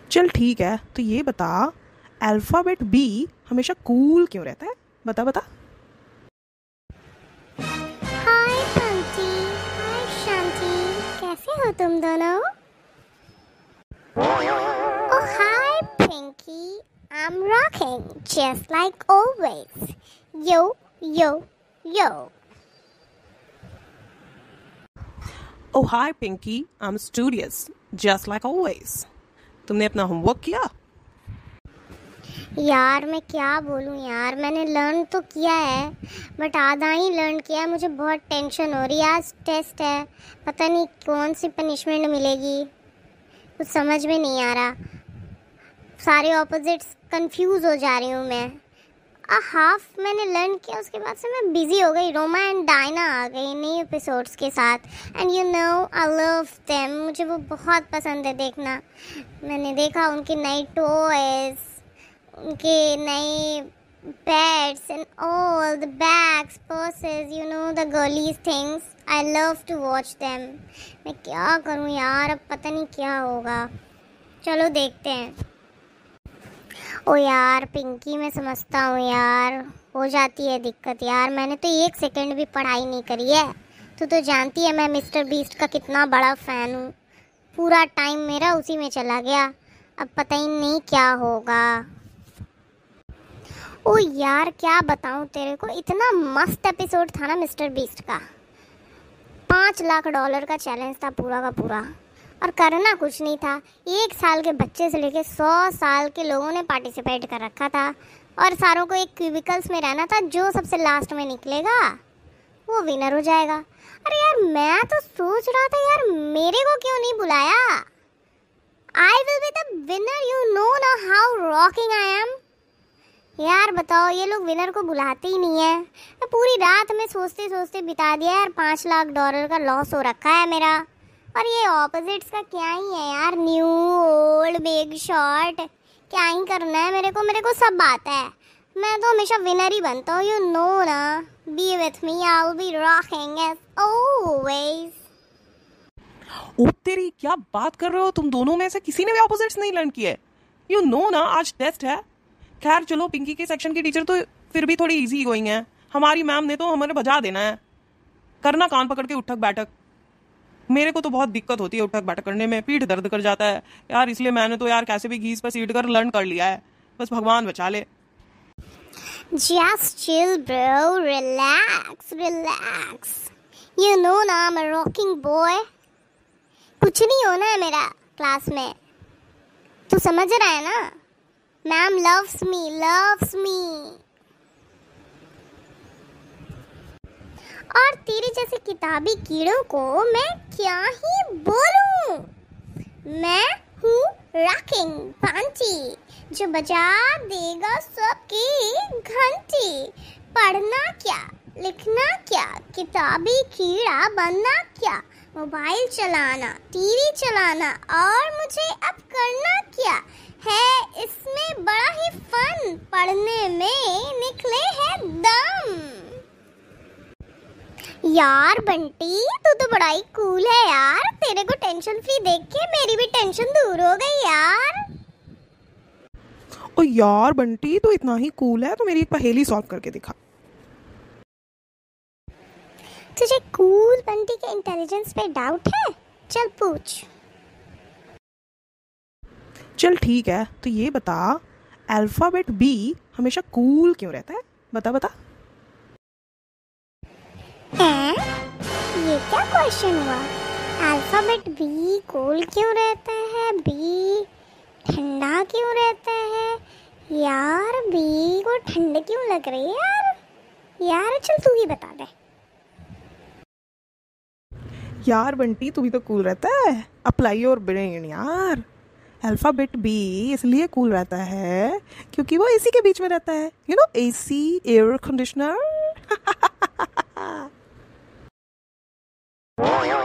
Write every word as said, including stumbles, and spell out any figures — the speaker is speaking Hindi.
चल ठीक है, तो ये बता, अल्फ़ाबेट बी हमेशा कूल क्यों रहता है? बता बता। हाय पंटी, हाय शांति, कैसे हो तुम दोनों? Oh hi Pinky, I'm rocking just like always. Yo yo yo. Oh hi Pinky, I am studious just like always. तुमने अपना होमवर्क किया? यार मैं क्या बोलूं यार, मैंने लर्न तो किया है बट आधा ही लर्न किया है। मुझे बहुत टेंशन हो रही है, आज टेस्ट है, पता नहीं कौन सी पनिशमेंट मिलेगी, कुछ समझ में नहीं आ रहा। सारे ऑपोजिट्स कंफ्यूज हो जा रही हूँ मैं। आ हाफ मैंने लर्न किया, उसके बाद से मैं बिजी हो गई। रोमा एंड डायना आ गई नई एपिसोड्स के साथ and you know I love them, मुझे वो बहुत पसंद है देखना। मैंने देखा उनके नए टॉयज, उनके नए pets and all the bags, purses, you know the girlies things. I love to watch them. मैं क्या करूँ यार, अब पता नहीं क्या होगा। चलो देखते हैं। ओ यार पिंकी, मैं समझता हूँ यार, हो जाती है दिक्कत यार। मैंने तो एक सेकंड भी पढ़ाई नहीं करी है। तू तो जानती है मैं मिस्टर बीस्ट का कितना बड़ा फ़ैन हूँ। पूरा टाइम मेरा उसी में चला गया, अब पता ही नहीं क्या होगा। ओ यार क्या बताऊँ तेरे को, इतना मस्त एपिसोड था ना मिस्टर बीस्ट का। पाँच लाख डॉलर का चैलेंज था पूरा का पूरा, और करना कुछ नहीं था। एक साल के बच्चे से लेके सौ साल के लोगों ने पार्टिसिपेट कर रखा था, और सारों को एक क्यूबिकल्स में रहना था। जो सबसे लास्ट में निकलेगा वो विनर हो जाएगा। अरे यार मैं तो सोच रहा था यार, मेरे को क्यों नहीं बुलाया? I will be the winner, you know ना हाउ रॉकिंग आई एम। यार बताओ, ये लोग विनर को बुलाते ही नहीं है। मैं पूरी रात में सोचते सोचते बिता दिया यार, पाँच लाख डॉलर का लॉस हो रखा है मेरा। और ये ऑपोजिट्स का क्या ही है यार, न्यू ओल्ड बिग शॉर्ट, क्या ही करना है मेरे को। मेरे को सब आता है, मैं तो हमेशा विनर ही बनता हूँ, यू नो ना। Be with me, I will be rocking as always. ओ तेरी, क्या बात कर रहे हो? तुम दोनों में से किसी ने भी ऑपोजिट्स नहीं लर्न किए? यू नो ना आज टेस्ट है। खैर चलो, पिंकी के सेक्शन की टीचर तो फिर भी थोड़ी इजी गोइंग है, हमारी मैम ने तो हमें बजा देना है। करना कान पकड़ के उठक बैठक। मेरे को तो बहुत दिक्कत होती है उठक बैठक करने में, पीठ दर्द कर जाता है यार। इसलिए मैंने तो यार कैसे भी घीस पर सीट कर लर्न कर लिया है, बस भगवान बचा ले। Just chill bro, relax, relax. You know ना, I'm a rocking boy. कुछ नहीं होना है मेरा क्लास में, तू समझ रहा है ना? Ma'am loves me, loves me. और तेरे जैसे किताबी कीड़ों को मैं क्या ही बोलूं। मैं हूँ रॉकिंग पांटी, जो बजा देगा सबकी घंटी। पढ़ना क्या, लिखना क्या, किताबी कीड़ा बनना क्या, मोबाइल चलाना, टीवी चलाना, और मुझे अब करना क्या है इसमें बड़ा ही फन। पढ़ने में निकले है दम। यार बंटी, तू तो बड़ा ही कूल है यार। तेरे को टेंशन फ्री देख के मेरी भी टेंशन दूर हो गई यार। ओ यार बंटी, तो इतना ही कूल है तो मेरी एक पहेली सॉल्व करके दिखा। तुझे कूल बंटी के इंटेलिजेंस पे डाउट है? चल पूछ। चल ठीक है, तो ये बता, अल्फ़ाबेट बी हमेशा कूल क्यों रहता है? बता बता। हैं? ये क्या क्वेश्चन हुआ? अल्फाबेट बी कूल क्यों रहता है? बी ठंडा क्यों रहता है? यार बी को ठंड क्यों लग रही है यार? यार चल तू ही बता दे। यार बंटी, तू भी तो कूल रहता है, अप्लाई योर ब्रेन यार। अल्फ़ाबेट बी इसलिए कूल रहता है क्योंकि वो एसी के बीच में रहता है, you know, AC, air conditioner.